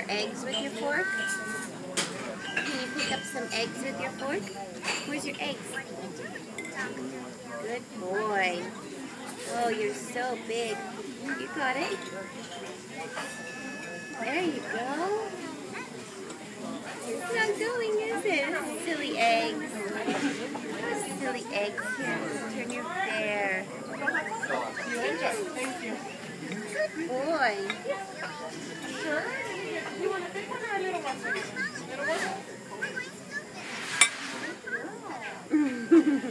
eggs with your fork? Can you pick up some eggs with your fork? Where's your eggs? Good boy. Oh, you're so big. You got it? There you go. It's not going, is it? Silly eggs. Silly eggs. Here, turn your there. Change it. Thank you. Good boy. Sure? You want a big one or a little one? Little one?